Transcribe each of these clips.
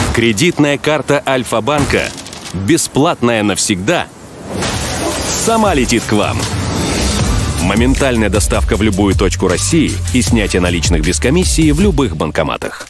Кредитная карта Альфа-банка, бесплатная навсегда, сама летит к вам. Моментальная доставка в любую точку России и снятие наличных без комиссии в любых банкоматах.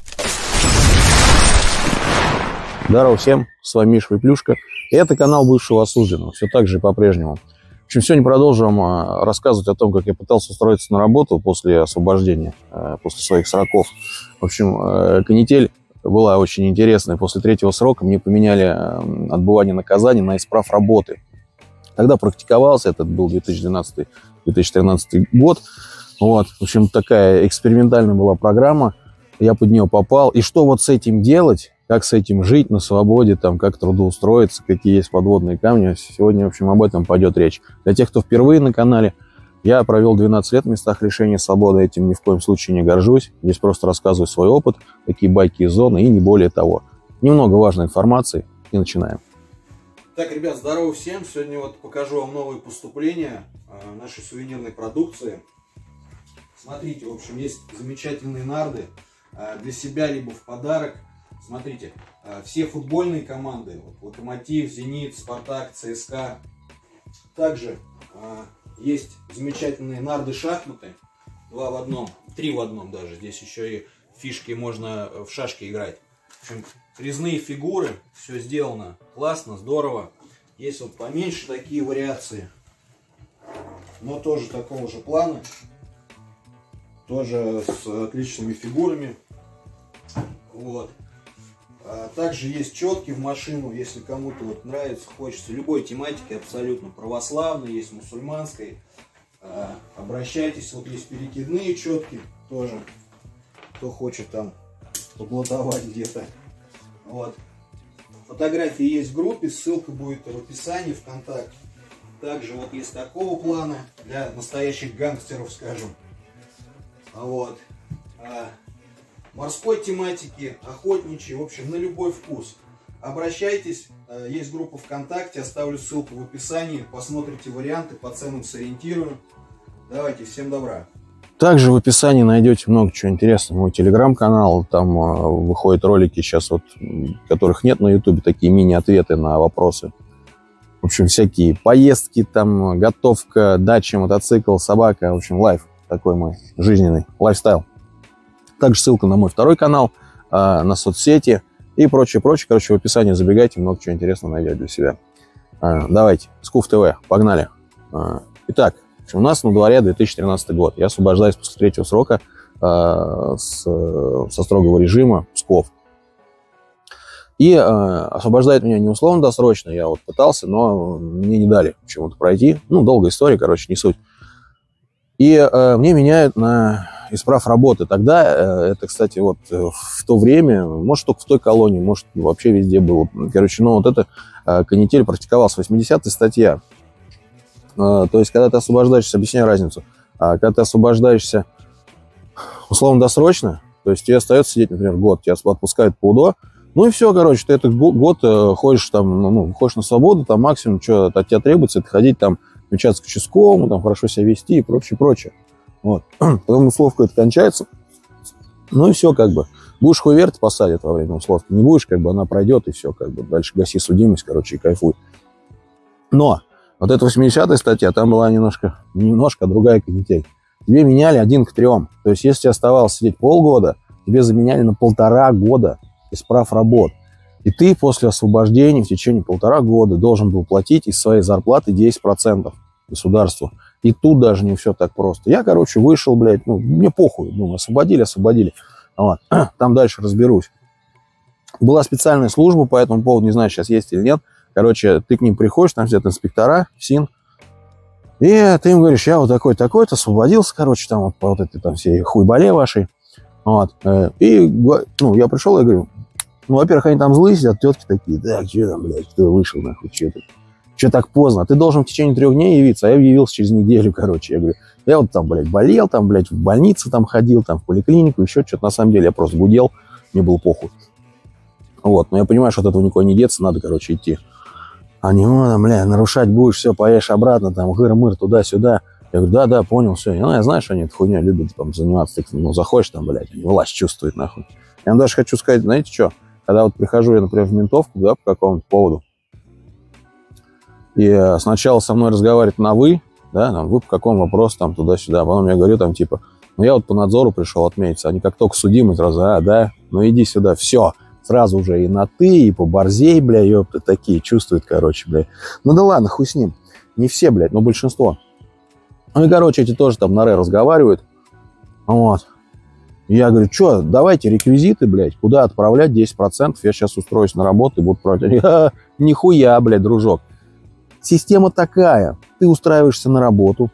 Здорово всем, с вами Миша Выплюшка. И это канал бывшего осужденного, все так же и по-прежнему. В общем, сегодня продолжим рассказывать о том, как я пытался устроиться на работу после освобождения, после своих сроков. В общем, канитель была очень интересная. После третьего срока мне поменяли отбывание наказания на исправ работы. Тогда практиковался, это был 2012-2013 год. Вот, в общем, такая экспериментальная была программа. Я под нее попал. И что вот с этим делать? Как с этим жить на свободе, там, как трудоустроиться, какие есть подводные камни. Сегодня, в общем, об этом пойдет речь. Для тех, кто впервые на канале, я провел 12 лет в местах лишения свободы. Этим ни в коем случае не горжусь. Здесь просто рассказываю свой опыт, такие байки из зоны и не более того. Немного важной информации и начинаем. Так, ребят, здорово всем. Сегодня вот покажу вам новые поступления нашей сувенирной продукции. Смотрите, в общем, есть замечательные нарды для себя, либо в подарок. Смотрите, все футбольные команды, вот, Локомотив, Зенит, Спартак, ЦСКА. Также есть замечательные нарды-шахматы, 2 в одном, 3 в одном даже. Здесь еще и фишки, можно в шашки играть. В общем, резные фигуры, все сделано классно, здорово. Есть вот поменьше такие вариации, но тоже такого же плана, тоже с отличными фигурами. Вот. Также есть четки в машину, если кому-то вот нравится, хочется любой тематики, абсолютно православной, есть мусульманской. Обращайтесь, вот есть перекидные четки тоже, кто хочет там поблатовать где-то. Вот. Фотографии есть в группе, ссылка будет в описании, ВКонтакте. Также вот есть такого плана для настоящих гангстеров, скажем. Вот. Морской тематики, охотничьей, в общем, на любой вкус. Обращайтесь, есть группа ВКонтакте, оставлю ссылку в описании, посмотрите варианты, по ценам сориентирую. Давайте, всем добра. Также в описании найдете много чего интересного. Мой телеграм-канал, там выходят ролики сейчас, вот, которых нет на ютубе, такие мини-ответы на вопросы. В общем, всякие поездки, там, готовка, дача, мотоцикл, собака. В общем, лайф такой мой жизненный, лайфстайл. Также ссылка на мой второй канал, на соцсети и прочее. Короче, в описании забегайте, много чего интересного найдете для себя. Давайте, Скуф ТВ, погнали. Итак, у нас на дворе 2013 год. Я освобождаюсь после третьего срока со строгого режима Псков. И освобождает меня не условно-досрочно, я вот пытался, но мне не дали почему-то пройти. Ну, долгая история, короче, не суть. И мне меняют на исправ работы. Тогда, это, кстати, вот в то время, может, только в той колонии, может, вообще везде было. Короче, ну, вот это канитель практиковалась, 80-я статья. То есть, когда ты освобождаешься, объясняю разницу, когда ты освобождаешься условно-досрочно, то есть тебе остается сидеть, например, год, тебя отпускают по УДО, ну и все, короче, ты этот год ходишь там, ну, ходишь на свободу, там максимум, что от тебя требуется, это ходить там, отмечаться к участковому, там хорошо себя вести и прочее. Вот. Потом условка это кончается, ну и все, как бы. Будешь хуй верть, посадят во время условки, не будешь, как бы она пройдет и все, как бы. Дальше гаси судимость, короче, и кайфуй. Но вот эта 80-я статья, там была немножко другая канитель. Тебе меняли 1 к 3. То есть, если тебе оставалось сидеть полгода, тебе заменяли на 1,5 года исправ работ. И ты после освобождения в течение 1,5 года должен был платить из своей зарплаты 10% государству. И тут даже не все так просто. Я, короче, вышел, блядь, ну, мне похуй. Ну, освободили. Вот. Там дальше разберусь. Была специальная служба по этому поводу, не знаю, сейчас есть или нет. Короче, ты к ним приходишь, там сидят инспектора, ФСИН, и ты им говоришь, я вот такой-то, освободился, короче, там вот по вот этой там всей хуйбале вашей. Вот. И, ну, я пришел и говорю, ну, во-первых, они там злые сидят, тетки такие, так, что там, блядь, кто вышел, нахуй, что так поздно? Ты должен в течение 3 дней явиться, а я явился через неделю, короче. Я говорю, я вот там, блядь, болел, там, блядь, в больницу там ходил, там, в поликлинику, еще что-то. На самом деле я просто гудел, мне было похуй. Вот, но я понимаю, что от этого никуда не деться, надо, короче, идти. Они, там, бля, нарушать будешь, все, поешь обратно, там, гыр-мыр, туда-сюда. Я говорю, да, понял, все. Ну, я знаю, что они этой хуйней любят, там, заниматься. Ты, ну, заходишь там, блядь, власть чувствует, нахуй. Я вам даже хочу сказать, знаете что? когда вот прихожу я, например, в ментовку, да, по какому-то поводу, и сначала со мной разговаривает на «вы», да, там, вы по какому вопросу, там, туда-сюда, потом я говорю, там, типа, ну, я вот по надзору пришел отметиться, они как только судимый, сразу, да, ну, иди сюда, все, сразу уже и на «ты», и по-борзей, бля, ёпта, такие чувствуют, короче, бля. Ну, да ладно, хуй с ним, не все, блядь, но большинство. Ну, и, короче, эти тоже там на «ре» разговаривают, вот. Я говорю, что, давайте реквизиты, блядь, куда отправлять 10%, я сейчас устроюсь на работу и буду отправлять. Нихуя, блядь, дружок. Система такая, ты устраиваешься на работу,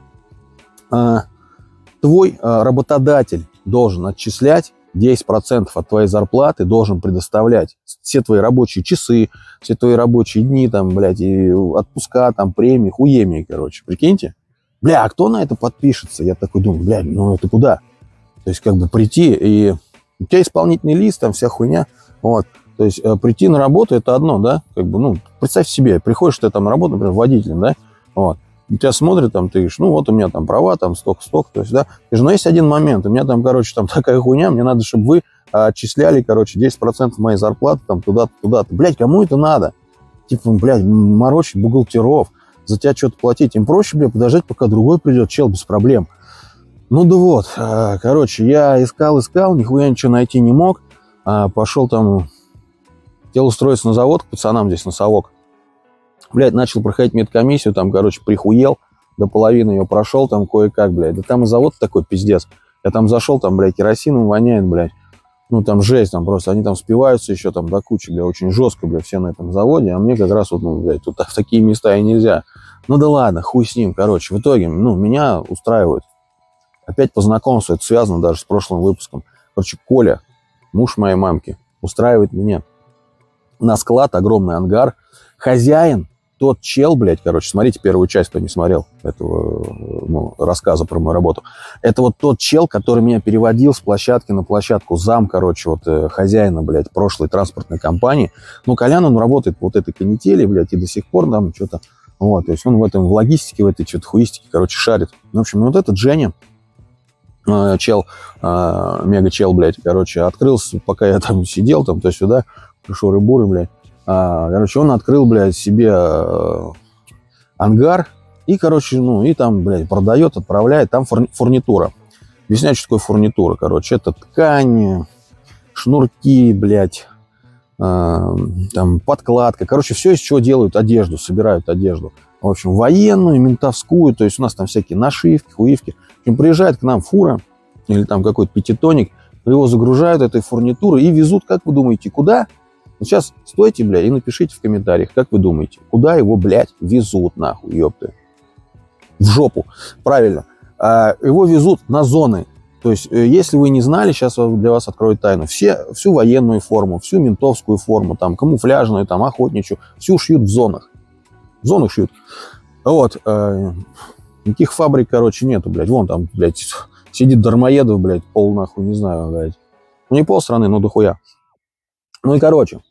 твой работодатель должен отчислять 10% от твоей зарплаты, должен предоставлять все твои рабочие часы, все твои рабочие дни, там, блядь, и отпуска, там, премии, хуемии, короче, прикиньте. Бля, а кто на это подпишется? Я такой думаю, бля, ну это куда? То есть, как бы прийти, и у тебя исполнительный лист, там вся хуйня, вот. То есть, прийти на работу, это одно, да, как бы, ну, представь себе, приходишь ты там на работу, например, водителем, да, вот, и тебя смотрят, там, ты говоришь, ну, вот у меня там права, там, столько, то есть, да, ты же, ну, есть один момент, у меня там, короче, там такая хуйня, мне надо, чтобы вы отчисляли, короче, 10% моей зарплаты, там, туда-то, блядь, кому это надо? Типа, блядь, морочить бухгалтеров, за тебя что-то платить, им проще, блядь, подождать, пока другой придет, чел, без проблем. Ну да вот, короче, я искал, нихуя ничего найти не мог, пошел там, хотел устроиться на завод к пацанам здесь, на совок. Блядь, начал проходить медкомиссию, там, короче, прихуел, до половины ее прошел, там, кое-как, блядь. Да там и завод такой пиздец. Я там зашел, там, блядь, керосином воняет, блядь. Ну, там жесть, там просто, они там спиваются еще, там, до кучи, блядь, очень жестко, блядь, все на этом заводе, а мне как раз вот, ну, блядь, тут в такие места и нельзя. Ну да ладно, хуй с ним, короче, в итоге, ну, меня устраивает. Опять по знакомству, это связано даже с прошлым выпуском. Короче, Коля, муж моей мамки, устраивает меня на склад, огромный ангар. Хозяин, тот чел, блядь, короче, смотрите первую часть, кто не смотрел этого, ну, рассказа про мою работу. Это вот тот чел, который меня переводил с площадки на площадку, зам, короче, вот хозяина, блядь, прошлой транспортной компании. Ну, Колян, он работает по вот этой канители, блядь, и до сих пор там что-то, вот, то есть он в этом, в логистике, в этой что-то хуистике, короче, шарит. В общем, вот этот Женя, чел, мега-чел, блядь, короче, открылся, пока я там сидел, там, то сюда, шуры-буры, блядь. Короче, он открыл, блядь, себе ангар и, короче, ну, и там, блядь, продает, отправляет, там фурнитура. Объясняю, что такое фурнитура, короче, это ткань, шнурки, блядь, там, подкладка, короче, все, из чего делают одежду, собирают одежду. В общем, военную, ментовскую, то есть у нас там всякие нашивки, хуивки. В общем, приезжает к нам фура или там какой-то пятитонник, его загружают этой фурнитурой и везут, как вы думаете, куда? Вот сейчас стойте, бля, и напишите в комментариях, как вы думаете, куда его, блядь, везут, нахуй, ёпты. В жопу, правильно. Его везут на зоны. То есть, если вы не знали, сейчас для вас открою тайну, всю военную форму, всю ментовскую форму, там, камуфляжную, там, охотничью, всю шьют в зонах. В зонах шьют. Вот. Никаких фабрик, короче, нету, блядь. Вон там, блядь, сидит Дармоедов, блядь, пол нахуй, не знаю, блядь. Ну, не полстраны, но дохуя. Ну и, короче,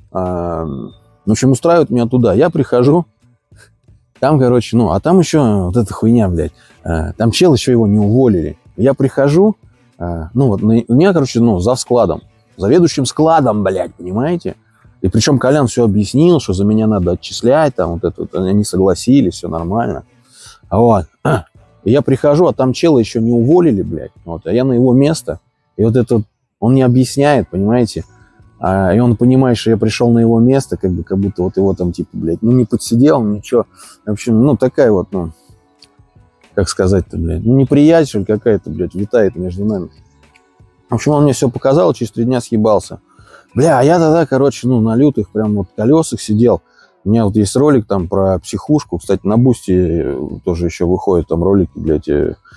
в общем, устраивают меня туда. Я прихожу, там, короче, ну, а там еще вот эта хуйня, блядь. Там чел еще его не уволили. Я прихожу, ну, вот, у меня, короче, ну, зав складом. Заведующим складом, блядь, понимаете? И причем Колян все объяснил, что за меня надо отчислять, там, вот это, вот, они согласились, все нормально. Вот. И я прихожу, а там чела еще не уволили, блядь. Вот, а я на его место. И вот это он не объясняет, понимаете? И он понимает, что я пришел на его место, как будто вот его там, типа, блядь, ну, не подсидел, ничего. В общем, ну, такая вот, ну, как сказать-то, блядь, ну, неприязнь, что ли, какая-то, блядь, витает между нами. В общем, он мне все показал, через 3 дня съебался. Бля, а я тогда, короче, ну, на лютых прям вот колесах сидел. У меня вот есть ролик там про психушку. Кстати, на Бусти тоже еще выходят там ролики, блядь,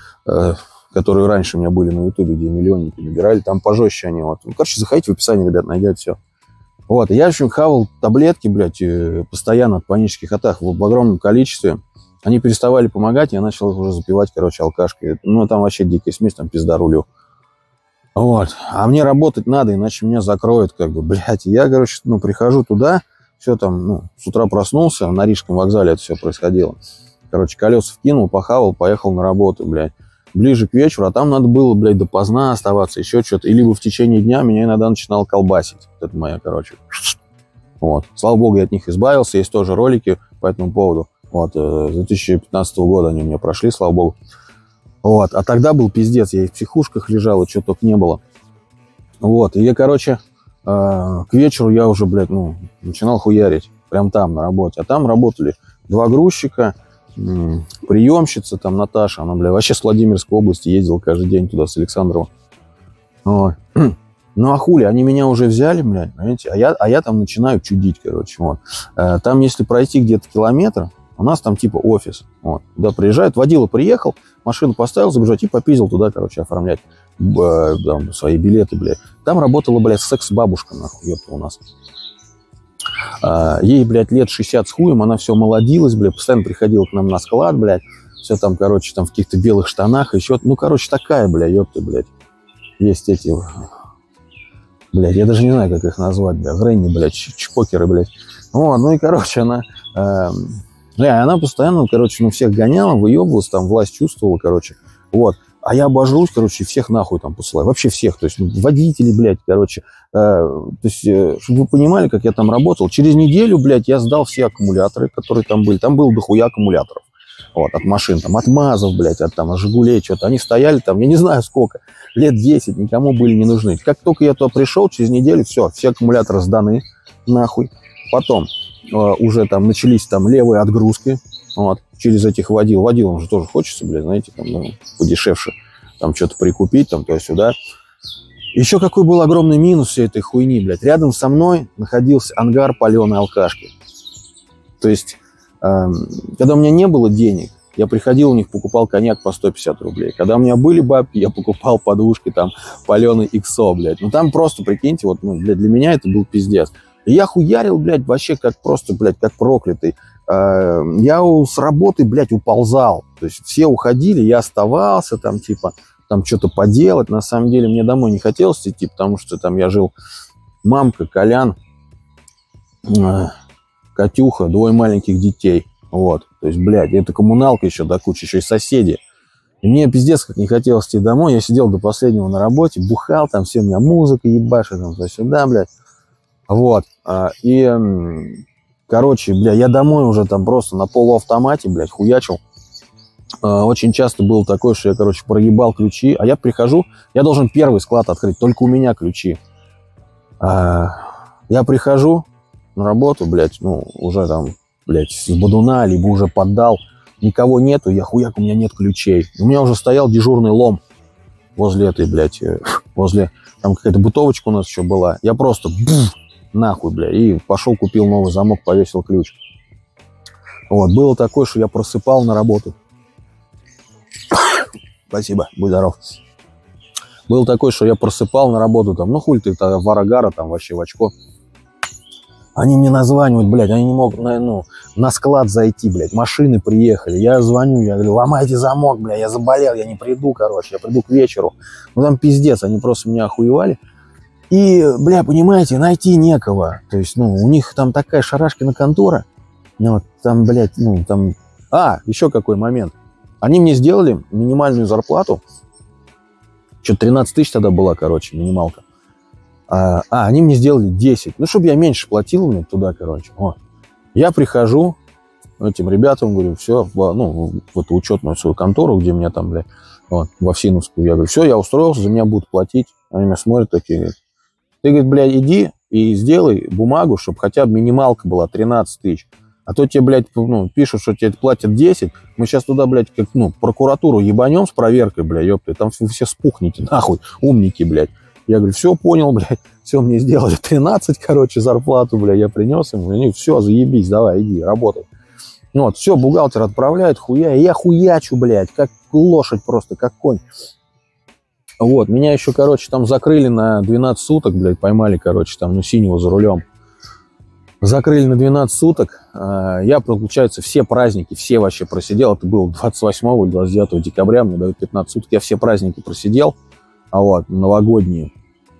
которые раньше у меня были на Ютубе, где миллионники набирали. Там пожестче они. Вот. Ну, короче, заходите в описании, ребят, найдете все. Вот. И я, в общем, хавал таблетки, блядь, постоянно от панических атак в огромном количестве. Они переставали помогать, я начал их уже запивать, короче, алкашкой. Ну, там вообще дикая смесь, там пизда рулю. Вот. А мне работать надо, иначе меня закроют, как бы, блядь. И я, короче, ну, прихожу туда, все там, ну, с утра проснулся, на Рижском вокзале это все происходило. Короче, колеса вкинул, похавал, поехал на работу, блядь. ближе к вечеру, а там надо было, блядь, допоздна оставаться, еще что-то. И либо в течение дня меня иногда начинало колбасить. Это моя, короче. Вот. Слава богу, я от них избавился. Есть тоже ролики по этому поводу. Вот. С 2015 года они у меня прошли, слава богу. Вот. А тогда был пиздец. Я и в психушках лежал, и чего только не было. Вот. И я, короче, к вечеру я уже, блядь, начинал хуярить. Прям там, на работе. А там работали 2 грузчика, приемщица, там, Наташа. Она, блядь, вообще с Владимирской области ездила каждый день туда, с Александрова. Вот. Ну, а хули, они меня уже взяли, блядь, понимаете? А я там начинаю чудить, короче, вот. Там, если пройти где-то километр, у нас там типа офис. Вот. Туда приезжают, водила приехал, машину поставил забежать и попиздил туда, короче, оформлять там, свои билеты, блядь. Там работала, блядь, секс-бабушка, нахуй, ёпта, у нас. Ей, блядь, лет 60 с хуем, она все молодилась, блядь, постоянно приходила к нам на склад, блядь. Все там, короче, там в каких-то белых штанах, еще, ну, короче, такая, блядь, ёпта, блядь. Есть эти... Блядь, я даже не знаю, как их назвать, блядь. Гренни, блядь, чпокеры, блядь. Вот, ну и, короче, она постоянно, короче, всех гоняла, выебывалась, там, власть чувствовала, короче. Вот. А я обожрусь, короче, всех нахуй там посылаю. Вообще всех. То есть, водители, блядь, короче. То есть, чтобы вы понимали, как я там работал. Через неделю, блядь, я сдал все аккумуляторы, которые там были. Там было дохуя аккумуляторов. Вот, от машин, там, от МАЗов, блядь, от Жигулей, что-то. Они стояли там, я не знаю сколько, лет 10, никому были не нужны. Как только я туда пришел, через неделю, все аккумуляторы сданы, нахуй. Потом уже там начались там левые отгрузки, вот, через этих водил. Водилам же тоже хочется, блядь, знаете, там, подешевше, там, что-то прикупить, там, туда-сюда. Еще какой был огромный минус всей этой хуйни, блядь. Рядом со мной находился ангар паленой алкашки. То есть... Когда у меня не было денег, я приходил у них, покупал коньяк по 150 рублей. Когда у меня были бабки, я покупал подушки, там, паленый иксо, блядь. Ну, там просто, прикиньте, вот, блядь, для меня это был пиздец. И я хуярил, блядь, вообще как просто, блядь, как проклятый. Я с работы, блядь, уползал. То есть все уходили, я оставался, там, типа, там, что-то поделать. На самом деле, мне домой не хотелось идти, потому что там я жил, мамка, Колян, Катюха, 2 маленьких детей. Вот. То есть, блядь, это коммуналка еще до кучи, еще и соседи. И мне пиздец как не хотелось идти домой. Я сидел до последнего на работе, бухал, там все у меня музыка ебашит, там туда-сюда, блядь. Вот. Короче, блядь, я домой уже там просто на полуавтомате, блядь, хуячил. Очень часто было такое, что я, короче, проебал ключи. А я прихожу, я должен первый склад открыть, только у меня ключи. Я прихожу на работу, блядь, уже там, блядь, с бодуна, либо уже поддал, никого нету, хуяк, у меня нет ключей. У меня уже стоял дежурный лом возле этой, блядь, там какая-то бытовочка у нас еще была. Я просто, нахуй, блядь, и пошел, купил новый замок, повесил ключ. Вот, было такое, что я просыпал на работу. Спасибо, будь здоров. Было такое, что я просыпал на работу, там, хуй ты, варагара, там, вообще в очко. Они мне названивают, блядь, они не могут, на склад зайти, блядь, машины приехали. Я звоню, я говорю, ломайте замок, блядь, я заболел, я не приду, короче, я приду к вечеру. Там пиздец, они просто меня охуевали. И, бля, понимаете, найти некого. То есть, у них там такая шарашкина контора. Там, блядь, там... еще какой момент. Они мне сделали минимальную зарплату. Что-то 13 тысяч тогда была, короче, минималка. Они мне сделали 10. Чтобы я меньше платил мне туда, короче. Вот. Я прихожу этим ребятам, говорю, все, в эту учетную свою контору, где меня там, блядь, в Овсиновскую. Я говорю, все, я устроился, за меня будут платить. Они меня смотрят такие, говорят, ты, говорит, блядь, иди и сделай бумагу, чтобы хотя бы минималка была 13 тысяч. А то тебе, блядь, пишут, что тебе платят 10. Мы сейчас туда, блядь, как, прокуратуру ебанем с проверкой, блядь, ёпты. Там вы все спухнете, нахуй, умники, блядь. Я говорю, все, понял, блядь, все, мне сделали 13, короче, зарплату, блядь, я принес им, они, все, заебись, давай, иди, работай. Все, бухгалтер отправляет, и я хуячу, блядь, как лошадь просто, как конь. Вот, меня еще, короче, там закрыли на 12 суток, блядь, поймали, короче, там, синего за рулем. Закрыли на 12 суток, я, получается, все праздники, все вообще просидел, это было 28 или 29 декабря, мне дают 15 суток, я все праздники просидел, новогодние.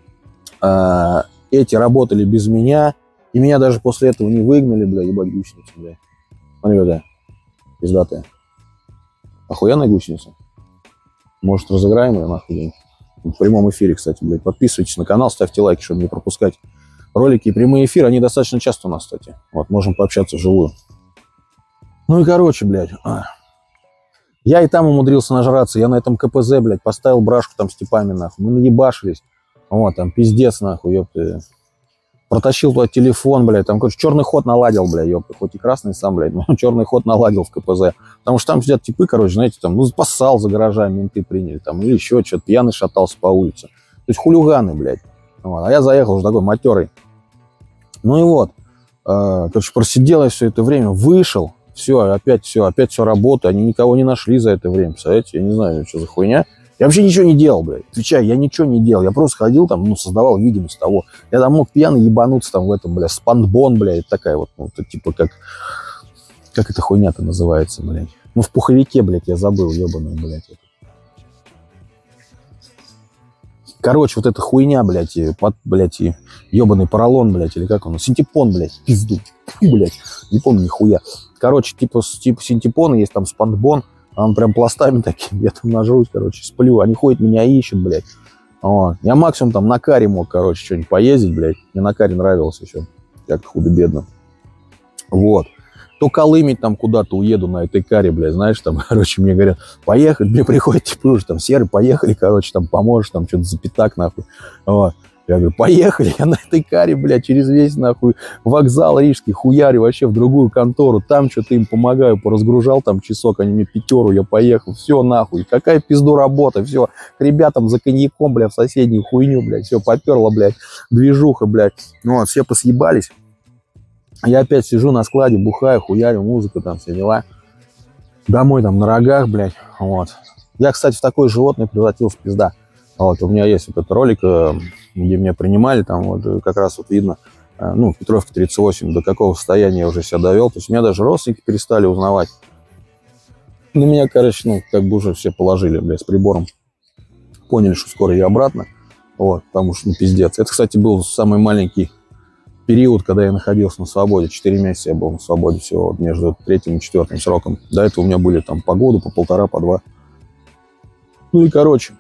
Эти работали без меня, и меня даже после этого не выгнали, бля, ебать, гусеница, бля. Смотри, да, пиздатая. Охуенная гусеница. Может, разыграем ее нахуй день. В прямом эфире, кстати, блядь. Подписывайтесь на канал, ставьте лайки, чтобы не пропускать ролики и прямые эфиры. Они достаточно часто у нас, кстати. Вот, можем пообщаться вживую. Ну и короче, блядь. Я и там умудрился нажраться. Я на этом КПЗ, блядь, поставил брашку там с типами, нахуй. Мы наебашились. Вот, там пиздец, нахуй, ёпты. Протащил туда телефон, блядь. Там, короче, черный ход наладил, блядь, ёпты. Хоть и красный сам, блядь, но черный ход наладил в КПЗ. Потому что там сидят типы, короче, знаете, там, ну, поссал за гаражами, менты приняли, там, или еще что-то, пьяный шатался по улице. То есть хулиганы, блядь. Вот. А я заехал уже такой матерый. Ну и вот. Короче, просидел я все это время, вышел. Все, опять все работает. Они никого не нашли за это время, представляете? Я не знаю, что за хуйня. Я вообще ничего не делал, блядь. Отвечаю, я ничего не делал. Я просто ходил там, ну, создавал видимость того. Я там мог пьяный ебануться там в этом, блядь, спанбон, блядь, такая вот, ну, типа как эта хуйня-то называется, блядь. Ну, в пуховике, блядь, я забыл, ебаный, блядь. Короче, вот эта хуйня, блядь, блядь, и ебаный поролон, блядь, или как он, синтепон, блядь, пизду, блядь, не помню нихуя. Короче, типа синтепона есть там спанбон. Он прям пластами такими, я там нажрусь, короче, сплю. Они ходят, меня ищут, блядь. Вот. Я максимум там на каре мог, короче, что-нибудь поездить, блядь. Мне на каре нравилось еще, как худо-бедно. Вот. То колымить там куда-то уеду на этой каре, блядь, знаешь, там, короче, мне говорят, поехать, мне приходят, типа, уже там, серый, поехали, короче, там, поможешь, там, что-то за пятак, нахуй. Вот. Я говорю, поехали, я на этой каре, блядь, через весь, нахуй, вокзал рижский, хуярю вообще в другую контору, там что-то им помогаю, поразгружал там часок, они мне пятеру, я поехал, все, нахуй, какая пизду работа, все, к ребятам за коньяком, блядь, в соседнюю хуйню, блядь, все, поперло, блядь, движуха, блядь, ну вот, все посъебались, я опять сижу на складе, бухаю, хуярю, музыка там, все дела, домой там на рогах, блядь, вот, я, кстати, в такое животное превратился, пизда. Вот, у меня есть вот этот ролик, где меня принимали, там вот как раз вот видно, ну, в Петровке 38, до какого состояния я уже себя довел. То есть меня даже родственники перестали узнавать. На меня, короче, ну, как бы уже все положили, блядь, с прибором. Поняли, что скоро я обратно. Вот, потому что, ну, пиздец. Это, кстати, был самый маленький период, когда я находился на свободе. 4 месяца я был на свободе всего, вот, между 3-м и 4-м сроком. До этого у меня были там по году, по полтора, по 2. Ну и, короче...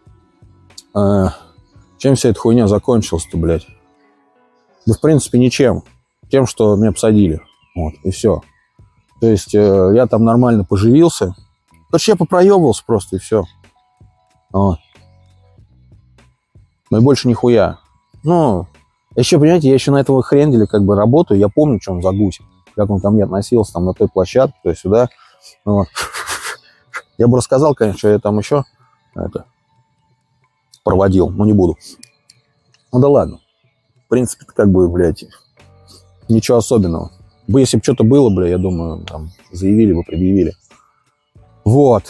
Чем вся эта хуйня закончилась-то, блядь? Да, в принципе, ничем. Тем, что меня посадили. Вот, и все. То есть, я там нормально поживился. Короче, я попроебывался просто, и все. Вот. Ну, и больше нихуя. Ну, еще, понимаете, я еще на этого хренделя как бы работаю. Я помню, что он за гусь. Как он ко мне относился там на той площадке, то есть сюда. Вот. Я бы рассказал, конечно, что я там еще... это проводил, но не буду. Ну да ладно. В принципе, как бы, блядь, ничего особенного. Если бы что-то было, блядь, я думаю, там, заявили бы, предъявили. Вот.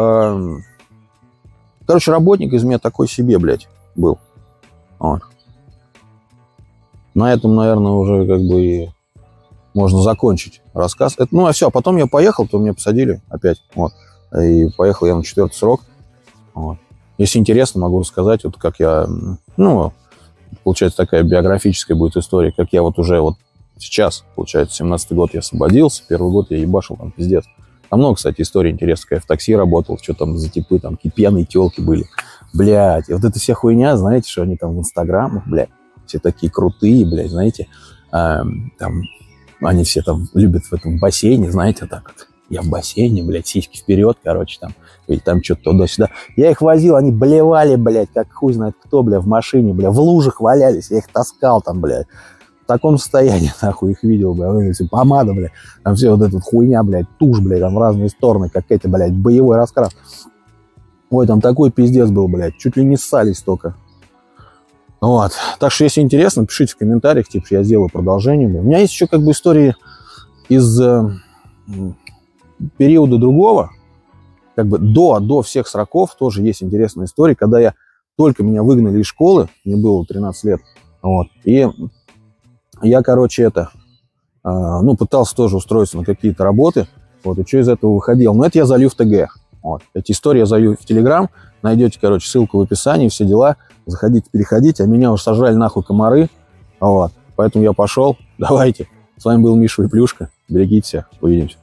Короче, работник из меня такой себе, блядь, был. Вот. На этом, наверное, уже как бы и можно закончить рассказ. Это, ну, а все, потом я поехал, то меня посадили опять. Вот. И поехал я на 4-й срок. Вот. Если интересно, могу рассказать, вот как я, ну, получается, такая биографическая будет история, как я вот уже вот сейчас, получается, 17-й год я освободился, 1-й год я ебашил, там, пиздец. Там много, кстати, историй интересных. Я в такси работал, что там за типы, там, пьяные телки были. Блядь, и вот эта вся хуйня, знаете, что они там в инстаграмах, блядь, все такие крутые, блядь, знаете, там, они все там любят в этом бассейне, знаете, так вот. Я в бассейне, блядь, сиськи вперед, короче, там, или там что-то туда-сюда. Я их возил, они блевали, блядь, как хуй знает кто, блядь, в машине, блядь, в лужах валялись, я их таскал там, блядь. В таком состоянии, нахуй, их видел, блядь, помада, блядь, там все вот эта вот хуйня, блядь, тушь, блядь, там в разные стороны, как эти, блядь, боевой раскрас. Ой, там такой пиздец был, блядь, чуть ли не ссались только. Вот, так что, если интересно, пишите в комментариях, типа, я сделаю продолжение. У меня есть еще, как бы, истории из... периода другого, как бы до всех сроков тоже есть интересная история, когда только меня выгнали из школы, мне было 13 лет, вот, и я, короче, ну, пытался тоже устроиться на какие-то работы, вот, и что из этого выходил, но это я залью в ТГ, вот, эти истории я залью в Телеграм, найдете, короче, ссылку в описании, все дела, заходите, переходите, а меня уже сожрали нахуй комары, вот, поэтому я пошел, давайте, с вами был Миша Выплюшка, берегите себя, увидимся.